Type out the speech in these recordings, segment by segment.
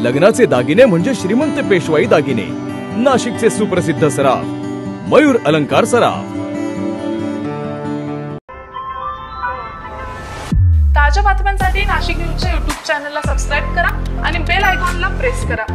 लग्नाचे दागिने म्हणजे श्रीमंत पेशवाई दागिने, नाशिकचे सुप्रसिद्ध सराफ मयूर अलंकार सराफ। ताज्या बातम्यांसाठी नाशिक न्यूजच्या YouTube चॅनलला सबस्क्राइब करा आणि बेल आयकॉनला प्रेस करा।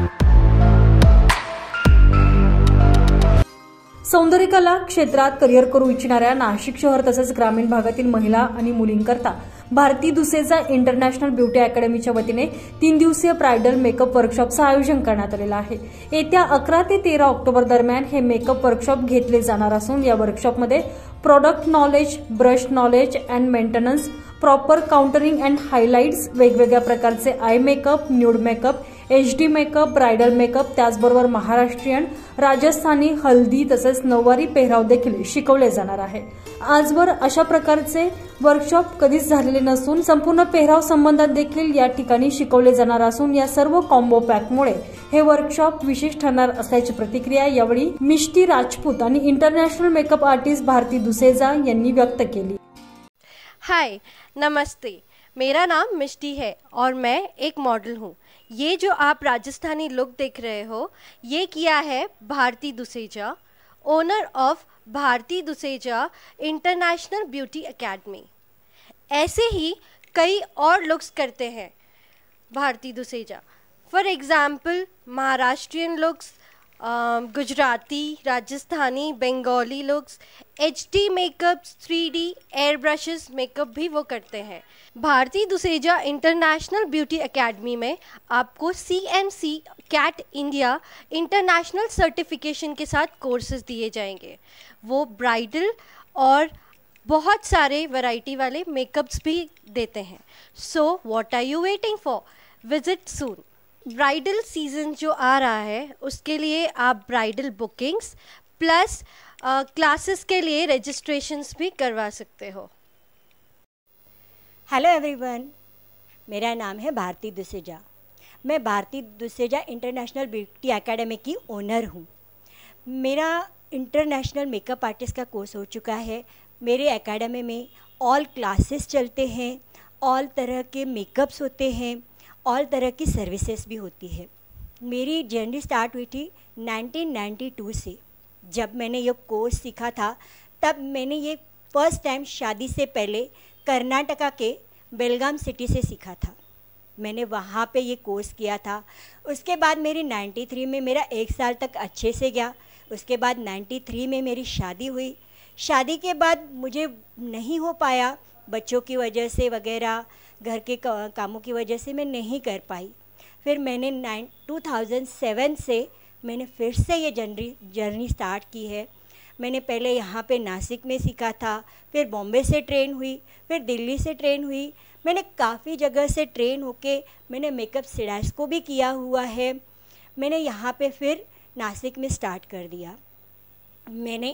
सौंदर्यकला क्षेत्रात करिअर करू इच्छिणाऱ्या नाशिक शहर तसेच ग्रामीण भागातील महिला आणि मुलींकरता भारती दुसेजा इंटरनॅशनल ब्युटी अकॅडमीच्या वतीने 3 दिवसीय ब्रायडल मेकअप वर्कशॉपचं आयोजन करण्यात आलेलं आहे। येत्या 11 ते 13 ऑक्टोबर दरम्यान हे मेकअप वर्कशॉप घेतले जाणार असून या वर्कशॉपमध्ये product knowledge, brush knowledge and maintenance, proper countering and highlights, वेगवेगळ्या प्रकारचे eye makeup, nude makeup, HD makeup, bridal makeup, त्याचबरोबर महाराष्ट्रीयन, राजस्थानी, हल्दी तसेच नऊवारी पेहराव देखील शिकवले जाणार आहे। आजवर अशा प्रकारचे वर्कशॉप कधीच झालेले नसून संपूर्ण पेहराव संबंधात देखील या ठिकाणी शिकवले जाणार असून या सर्व कॉम्बो पॅकमुळे हे वर्कशॉप विशेष ठरणार असल्याची प्रतिक्रिया यावेळी मिष्टी राजपूत आणि international makeup artist Bharti Duseja यांनी व्यक्त केली। हाय, नमस्ते, मेरा नाम मिष्टी है और मैं एक मॉडल हूँ। ये जो आप राजस्थानी लुक देख रहे हो, ये किया है Bharti Duseja, owner of Bharti Duseja international beauty academy. ऐसे ही कई और लुक्स करते हैं Bharti Duseja. For example Maharashtrian looks, Gujarati, Rajasthani, Bengali looks, HD makeup, 3D air brushes makeup भी वो करते हैं। Bharti Duseja international beauty academy में आपको CMC cat India international certification के साथ कोर्सेज दिए जाएंगे। वो ब्राइडल और बहुत सारे वैरायटी वाले मेकअप्स भी देते हैं। So what are you waiting for? Visit soon. Bridal season जो आ रहा है उसके लिए आप ब्राइडल बुकिंग्स प्लस क्लासेस के लिए रजिस्ट्रेशंस भी करवा सकते हो। हेलो एवरीवन, मेरा नाम है भारती दुसेजा। मैं Bharti Duseja international beauty academy की ओनर हूँ। मेरा इंटरनेशनल मेकअप आर्टिस्ट का कोर्स हो चुका है। मेरे एकेडमी में ऑल क्लासेस चलते हैं, ऑल तरह के मेकअप्स होते हैं, ऑल तरह की सर्विसेज भी होती है। मेरी जर्नी स्टार्ट हुई थी 1992 से। जब मैंने ये कोर्स सीखा था तब मैंने ये फर्स्ट टाइम शादी से पहले कर्नाटका के बेलगाम सिटी से सीखा था। मैंने वहाँ पे ये कोर्स किया था। उसके बाद मेरी 93 में मेरा 1 साल तक अच्छे से गया। उसके बाद 93 में मेरी शादी हुई। शादी के बाद मुझे नहीं हो पाया, बच्चों की वजह से वगैरह, घर के कामों की वजह से मैं नहीं कर पाई। फिर मैंने 2007 से मैंने फिर से ये जर्नी स्टार्ट की है। मैंने पहले यहाँ पे नासिक में सीखा था, फिर बॉम्बे से ट्रेन हुई, फिर दिल्ली से ट्रेन हुई। मैंने काफ़ी जगह से ट्रेन होके मैंने मेकअप स्टूडेंट्स को भी किया हुआ है। मैंने यहाँ पे फिर नासिक में स्टार्ट कर दिया। मैंने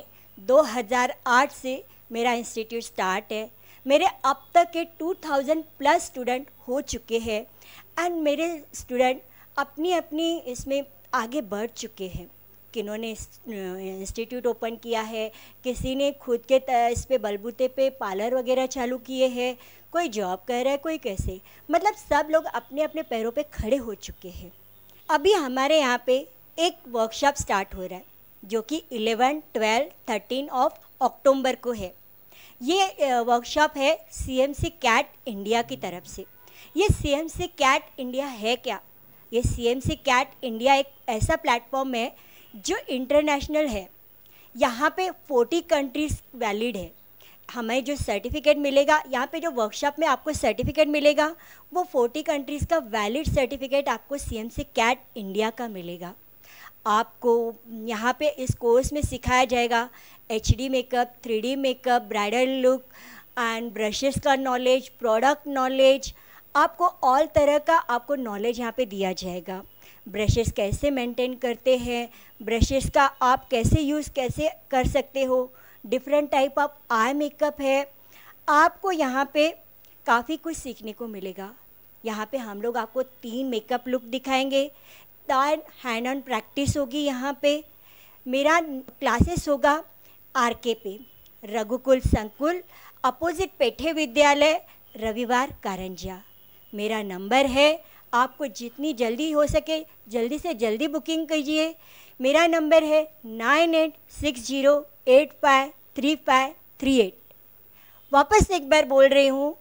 2008 से मेरा इंस्टीट्यूट स्टार्ट है। मेरे अब तक के 2000 प्लस स्टूडेंट हो चुके हैं एंड मेरे स्टूडेंट अपनी अपनी इसमें आगे बढ़ चुके हैं। किन्होंने इंस्टीट्यूट ओपन किया है, किसी ने खुद के इस पे बलबूते पे पार्लर वगैरह चालू किए हैं, कोई जॉब कर रहा है, कोई कैसे, मतलब सब लोग अपने अपने पैरों पे खड़े हो चुके हैं। अभी हमारे यहाँ पे एक वर्कशॉप स्टार्ट हो रहा है जो कि 11, 12, 13 ऑफ अक्टूबर को है। ये वर्कशॉप है CMC कैट इंडिया की तरफ से। ये CMC कैट इंडिया है क्या? ये CMC कैट इंडिया एक ऐसा प्लेटफॉर्म है जो इंटरनेशनल है। यहाँ पे 40 कंट्रीज़ वैलिड है। हमें जो सर्टिफिकेट मिलेगा, यहाँ पे जो वर्कशॉप में आपको सर्टिफिकेट मिलेगा वो 40 कंट्रीज़ का वैलिड सर्टिफिकेट आपको CMC कैट इंडिया का मिलेगा। आपको यहाँ पे इस कोर्स में सिखाया जाएगा HD makeup, 3D makeup, bridal look and brushes का नॉलेज, प्रोडक्ट नॉलेज, आपको ऑल तरह का आपको नॉलेज यहाँ पे दिया जाएगा। ब्रशेस कैसे मेंटेन करते हैं, ब्रशेस का आप कैसे यूज़ कैसे कर सकते हो, different type of eye makeup है। आपको यहाँ पे काफ़ी कुछ सीखने को मिलेगा। यहाँ पे हम लोग आपको 3 मेकअप लुक दिखाएंगे, हैंड ऑन प्रैक्टिस होगी। यहाँ पे मेरा क्लासेस होगा RK पे, रघुकुल संकुल, अपोजिट पेठे विद्यालय, रविवार कारंजा। मेरा नंबर है आपको जितनी जल्दी हो सके जल्दी से जल्दी बुकिंग कीजिए। मेरा नंबर है 9860853538। वापस एक बार बोल रही हूँ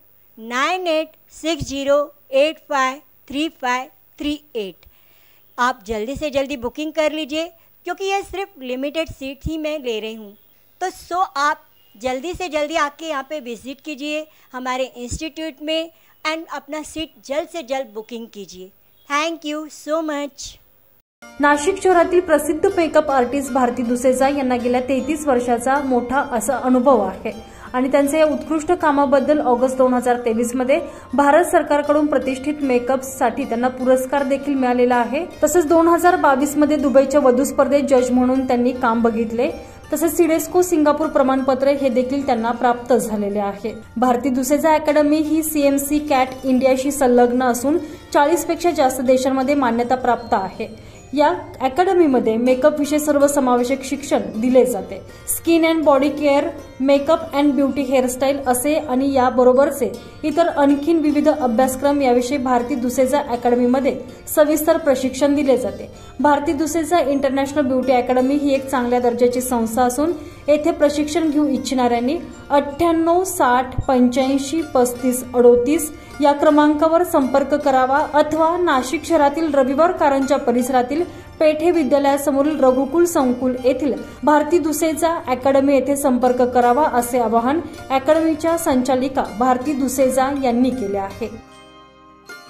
9860853538। आप जल्दी से जल्दी बुकिंग कर लीजिए क्योंकि ये सिर्फ लिमिटेड सीट ही मैं ले रही हूँ। तो आप जल्दी से जल्दी आके यहाँ पे विजिट कीजिए हमारे इंस्टीट्यूट में एंड अपना सीट जल्द से जल्द बुकिंग कीजिए। Thank you so much. Nashik शहरातील प्रसिद्ध मेकअप आर्टिस्ट भारती दुसेजा यांना गेल्या 33 वर्षाचा मोठा असा अनुभव आहे आणि त्यांच्या या उत्कृष्ट कामाबद्दल ऑगस्ट 2023 मध्ये भारत सरकारकडून प्रतिष्ठित मेकअपसाठी त्यांना पुरस्कार देखील मिळालेला आहे। तसंच 2022 मध्ये दुबईच्या वधू स्पर्धेत जज म्हणून त्यांनी काम बघितले। तसेच सिडेस्को सिंगापूर प्रमाणपत्र हे देखील त्यांना प्राप्त झालेले आहे। भारती दुसेजा अकॅडमी ही CMC कॅट इंडियाशी संलग्न असून 40 पेक्षा जास्त देशांमध्ये मान्यता प्राप्त आहे। या अकॅडमीमध्ये मेकअप विषय सर्वसमावेशक शिक्षण दिले जाते। Skin and body care, makeup and beauty hairstyle असे आणि याबरोबरचे इतर आणखीन विविध अभ्यासक्रम याविषयी भारती दुसेजा अकॅडमीमध्ये सविस्तर प्रशिक्षण दिले जाते। Bharti Duseja international beauty academy ही एक चांगल्या दर्जाची संस्था असून येथे प्रशिक्षण घेऊ इच्छिणाऱ्यांनी 98 60 85 35 38 या क्रमांकावर संपर्क करावा अथवा नाशिक शहरातील रविवार कारंजा परिसरातील पेठे विद्यालयासमोरील रघुकुल संकुल येथील भारती दुसेजा अकॅडमी येथे संपर्क करावा असे आवाहन अकॅडमीच्या संचालिका भारती दुसेजा यांनी केले आहे।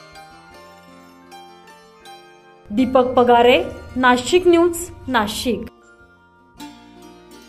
दीपक पगारे, नाशिक न्यूज, नाशिक।